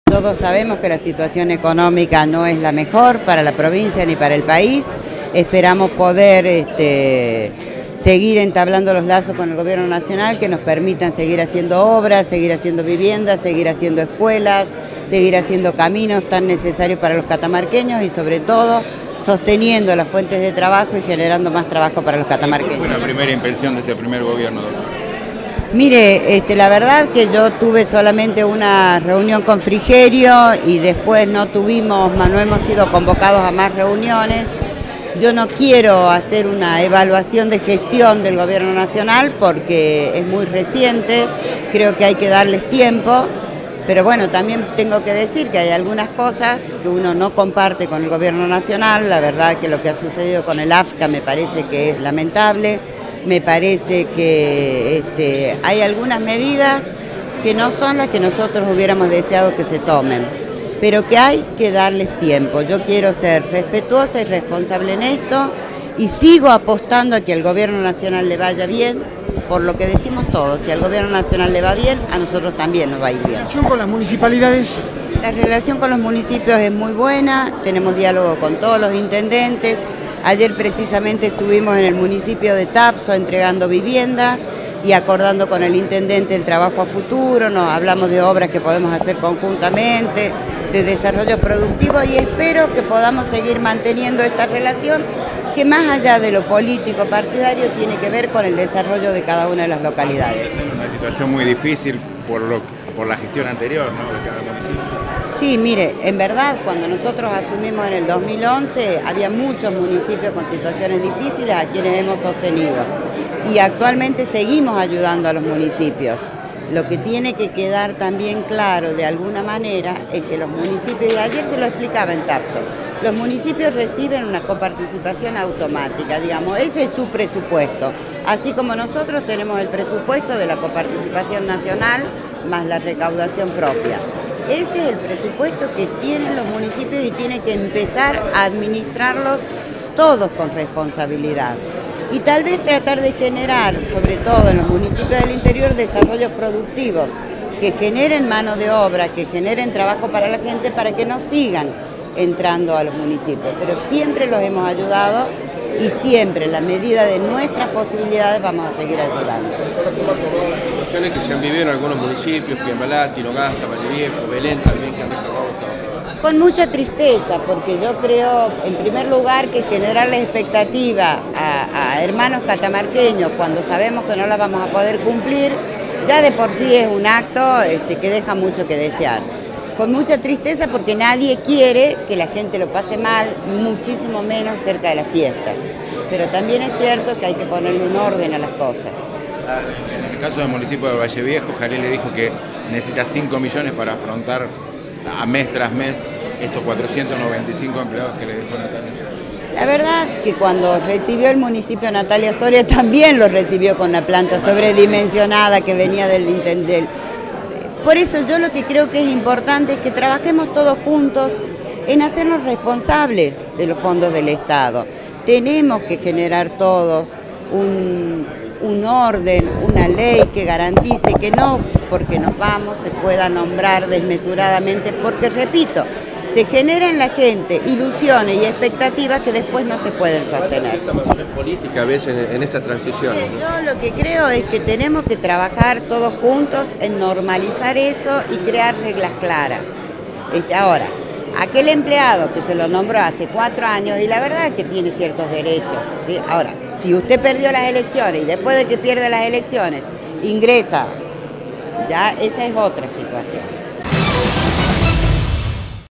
Todos sabemos que la situación económica no es la mejor para la provincia ni para el país. Esperamos poder seguir entablando los lazos con el gobierno nacional que nos permitan seguir haciendo obras, seguir haciendo viviendas, seguir haciendo escuelas, seguir haciendo caminos tan necesarios para los catamarqueños y sobre todo sosteniendo las fuentes de trabajo y generando más trabajo para los catamarqueños. ¿Cuál fue la primera impresión de este primer gobierno, doctor? Mire, la verdad que yo tuve solamente una reunión con Frigerio y después no hemos sido convocados a más reuniones. Yo no quiero hacer una evaluación de gestión del gobierno nacional porque es muy reciente, creo que hay que darles tiempo, pero bueno, también tengo que decir que hay algunas cosas que uno no comparte con el gobierno nacional. La verdad que lo que ha sucedido con el AFCA me parece que es lamentable. Me parece que hay algunas medidas que no son las que nosotros hubiéramos deseado que se tomen, pero que hay que darles tiempo. Yo quiero ser respetuosa y responsable en esto y sigo apostando a que al gobierno nacional le vaya bien, por lo que decimos todos, si al gobierno nacional le va bien, a nosotros también nos va a ir bien. ¿La relación con las municipalidades? La relación con los municipios es muy buena, tenemos diálogo con todos los intendentes. Ayer precisamente estuvimos en el municipio de Tapso entregando viviendas y acordando con el intendente el trabajo a futuro, nos hablamos de obras que podemos hacer conjuntamente, de desarrollo productivo y espero que podamos seguir manteniendo esta relación que más allá de lo político partidario tiene que ver con el desarrollo de cada una de las localidades. Es una situación muy difícil por la gestión anterior, ¿no?, de cada municipio. Sí, mire, en verdad cuando nosotros asumimos en el 2011 había muchos municipios con situaciones difíciles a quienes hemos sostenido y actualmente seguimos ayudando a los municipios. Lo que tiene que quedar también claro de alguna manera es que los municipios, y ayer se lo explicaba en Tapso, los municipios reciben una coparticipación automática, digamos, ese es su presupuesto, así como nosotros tenemos el presupuesto de la coparticipación nacional más la recaudación propia. Ese es el presupuesto que tienen los municipios y tienen que empezar a administrarlos todos con responsabilidad. Y tal vez tratar de generar, sobre todo en los municipios del interior, desarrollos productivos que generen mano de obra, que generen trabajo para la gente, para que no sigan entrando a los municipios. Pero siempre los hemos ayudado y siempre, en la medida de nuestras posibilidades, vamos a seguir ayudando. Las situaciones que se han vivido en algunos municipios, Fiambalá, Tinogasta, Vallediejo, Belén también, que han reclamado trabajo. Con mucha tristeza, porque yo creo, en primer lugar, que generarles expectativa a hermanos catamarqueños cuando sabemos que no las vamos a poder cumplir, ya de por sí es un acto que deja mucho que desear. Con mucha tristeza porque nadie quiere que la gente lo pase mal, muchísimo menos cerca de las fiestas. Pero también es cierto que hay que ponerle un orden a las cosas. En el caso del municipio de Vallediejo, Jalil le dijo que necesita 5 millones para afrontar a mes tras mes estos 495 empleados que le dejó Natalia Soria. La verdad que cuando recibió el municipio Natalia Soria también lo recibió con una planta sobredimensionada que venía del intendente. Por eso yo lo que creo que es importante es que trabajemos todos juntos en hacernos responsables de los fondos del Estado. Tenemos que generar todos un orden, una ley que garantice que no porque nos vamos se pueda nombrar desmesuradamente, porque repito, se genera en la gente ilusiones y expectativas que después no se pueden sostener. Cierta madurez política a veces en esta transición, ¿no? Yo lo que creo es que tenemos que trabajar todos juntos en normalizar eso y crear reglas claras. Ahora, aquel empleado que se lo nombró hace 4 años y la verdad es que tiene ciertos derechos, ¿sí? Ahora, si usted perdió las elecciones y después de que pierde las elecciones ingresa, ya esa es otra situación.